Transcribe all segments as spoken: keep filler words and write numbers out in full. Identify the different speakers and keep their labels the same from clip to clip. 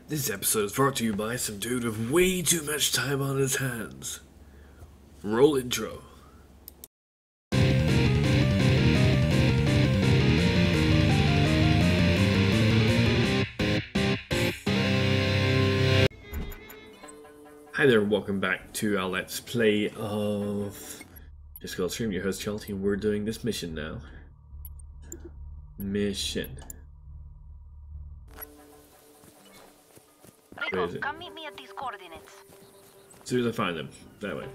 Speaker 1: This episode is brought to you by some dude with way too much time on his hands. Roll intro. Hi there, welcome back to our Let's Play of Just Called Stream, your host Chelsea, and we're doing this mission now. Mission.
Speaker 2: Rico, come meet me at these coordinates.
Speaker 1: As soon as I find them. That way.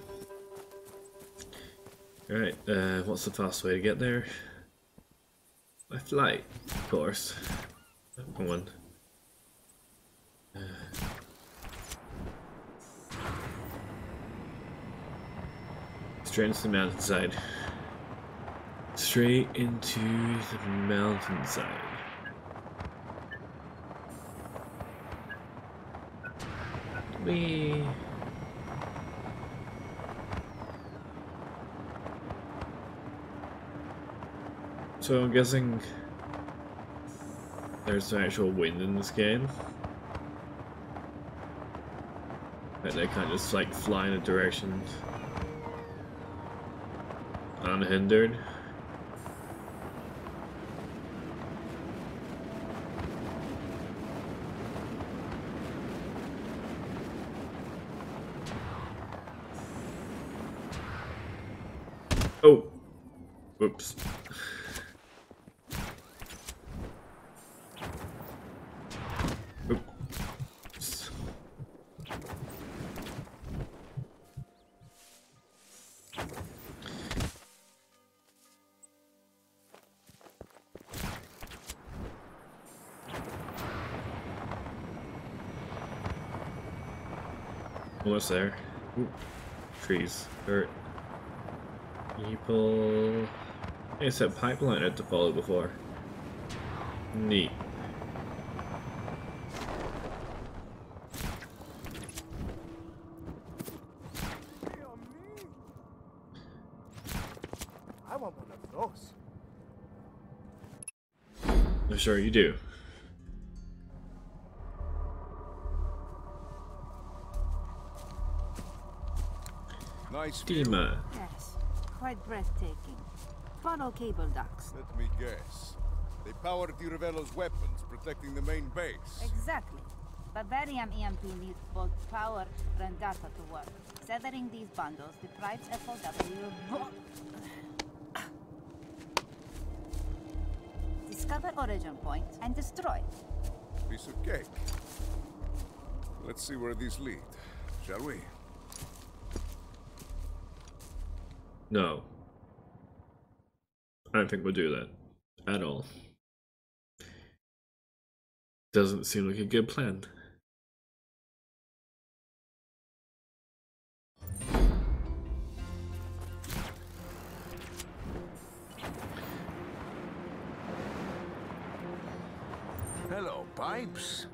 Speaker 1: Alright, uh, what's the fast way to get there? By flight, of course. Come on. Uh, straight into the mountainside. Straight into the mountainside. Whee! So I'm guessing there's actual wind in this game. That they can't just like fly in a direction unhindered. Oh, whoops. Oops. Almost there. Ooh. Trees. Hurt. People. Hey, it's that pipeline I had to follow before. Neat.
Speaker 3: I want one of those.
Speaker 1: I'm sure you do.
Speaker 3: Nice
Speaker 1: Dima.
Speaker 4: Yes, quite breathtaking. Follow cable ducts.
Speaker 3: Let me guess. They powered Ravello's weapons, protecting the main base.
Speaker 4: Exactly. Bavarium E M P needs both power and data to work. Severing these bundles deprives F O W of both. Discover origin point and destroy.
Speaker 3: Piece of cake. Let's see where these lead, shall we?
Speaker 1: No. I don't think we'll do that. At all. Doesn't seem like a good plan.
Speaker 3: Hello, pipes.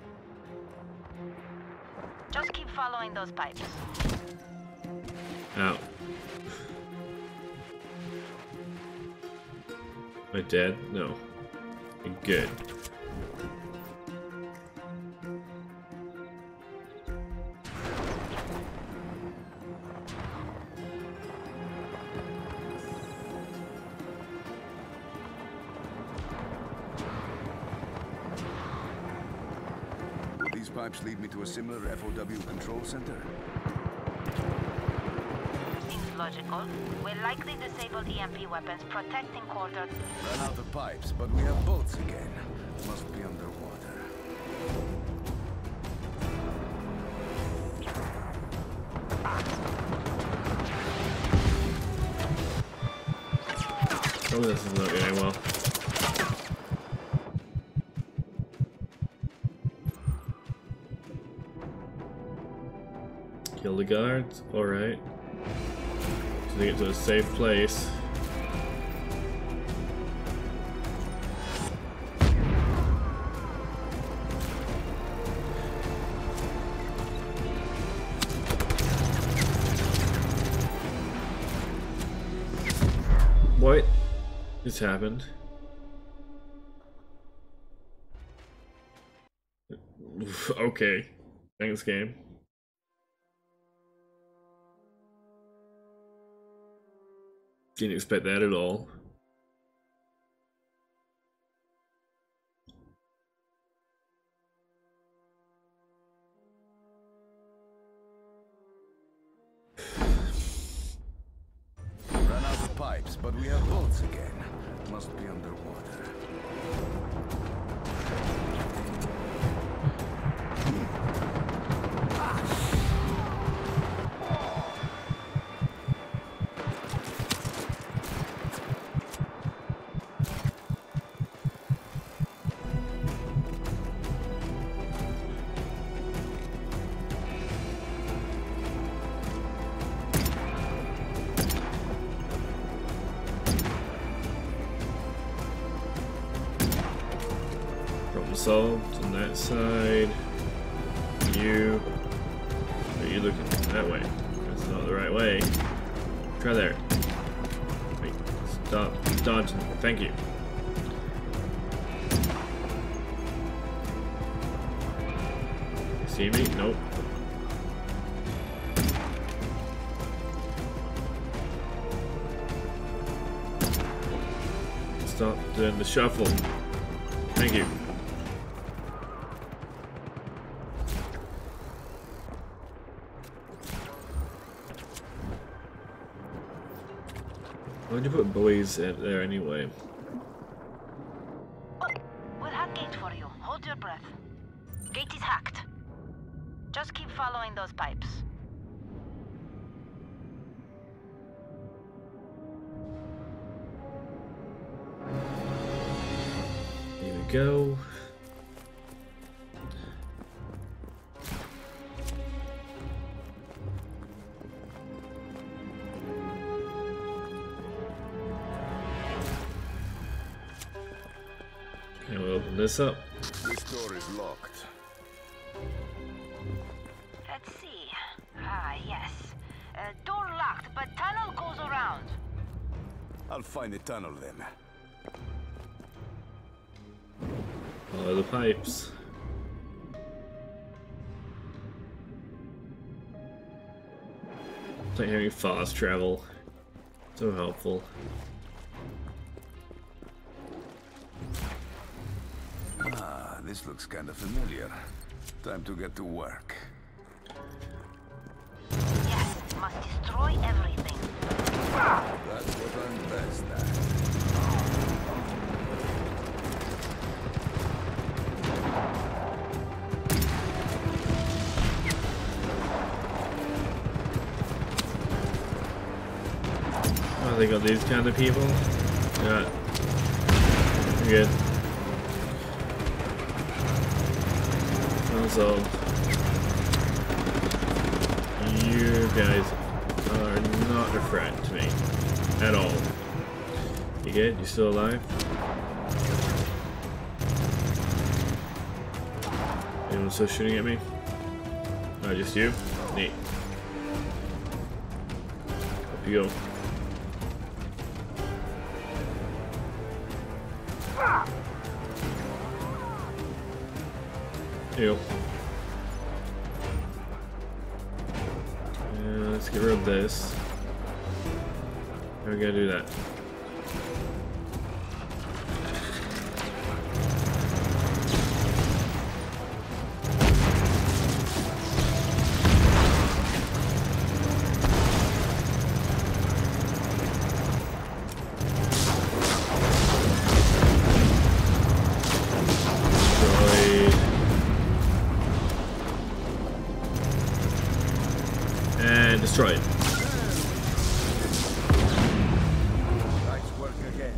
Speaker 2: Just keep following those pipes.
Speaker 1: Ow. Am I dead? No. I'm good.
Speaker 3: Will these pipes lead me to a similar F O W control center?
Speaker 2: Seems logical. We'll likely disable E M P weapons protecting quarter.
Speaker 3: Run out of pipes, but we have boats again. Must be underwater.
Speaker 1: Oh, this is not going well. Kill the guards? Alright. So they get to a safe place. What? This happened. Okay. Thanks, game. Didn't expect that at all.
Speaker 3: Ran out of pipes, but we have bolts again. Must be underwater.
Speaker 1: Problem solved on that side. You. Are you looking that way? That's not the right way. Try there. Wait. Stop dodging. Thank you. See me? Nope. Stop doing the shuffle. Thank you. Why'd you put buoys in there anyway?
Speaker 2: Oh, we'll hack gate for you. Hold your breath. Gate is hacked. Just keep following those pipes.
Speaker 1: Here we go. And we'll open this up.
Speaker 3: This door is locked.
Speaker 2: Let's see. Ah, yes. Uh, door locked, but tunnel goes around.
Speaker 3: I'll find the tunnel then.
Speaker 1: Follow the pipes. It's like having fast travel. So helpful.
Speaker 3: Ah, this looks kind of familiar. Time to get to work.
Speaker 2: Yes, must destroy everything.
Speaker 3: That's what I'm best at.
Speaker 1: Oh, they got these kind of people? Yeah. You're good. Also, you guys are not a threat to me. At all. You good? You still alive? Anyone still shooting at me? No, just you? Neat. Up you go. Ew. Yeah, let's get rid of this. How are we gonna do that? Destroy it.
Speaker 3: Nice work again.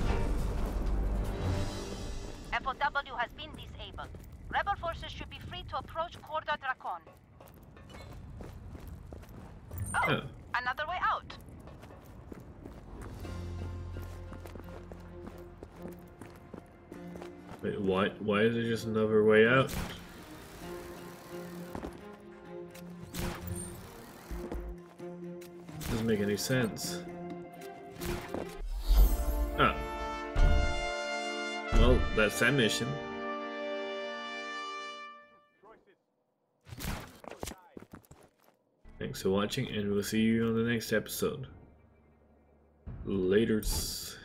Speaker 2: F O W has been disabled. Rebel forces should be free to approach Corda Dracon. Oh,
Speaker 1: Oh.
Speaker 2: another way out.
Speaker 1: Wait, why? Why is there just another way out? Doesn't make any sense. Oh. Well, that's that mission.
Speaker 3: Choices
Speaker 1: Thanks for watching, and we'll see you on the next episode. Laters.